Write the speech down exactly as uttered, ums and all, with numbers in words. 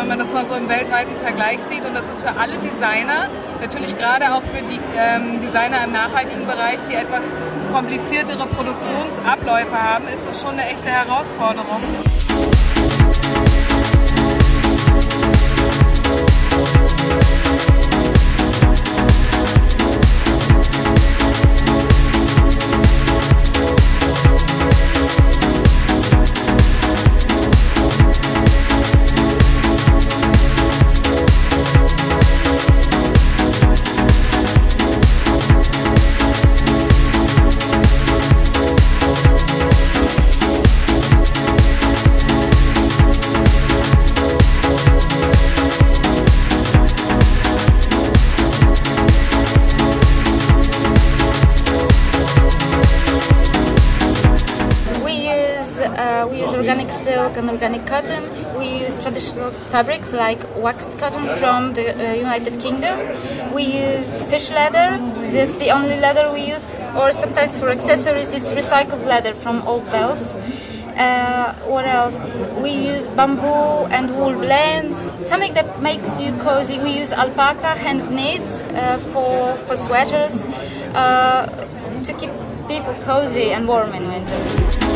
wenn man das mal so im weltweiten Vergleich sieht. Und das ist für alle Designer, natürlich gerade auch für die ähm, Designer im nachhaltigen Bereich, die etwas kompliziertere Produktionsabläufe haben, ist das schon eine echte Herausforderung. Uh, we use organic silk and organic cotton. We use traditional fabrics like waxed cotton from the uh, United Kingdom. We use fish leather. This is the only leather we use. Or sometimes for accessories it's recycled leather from old bells. Uh, what else? We use bamboo and wool blends. Something that makes you cozy. We use alpaca hand knits uh, for, for sweaters uh, to keep people cozy and warm in winter.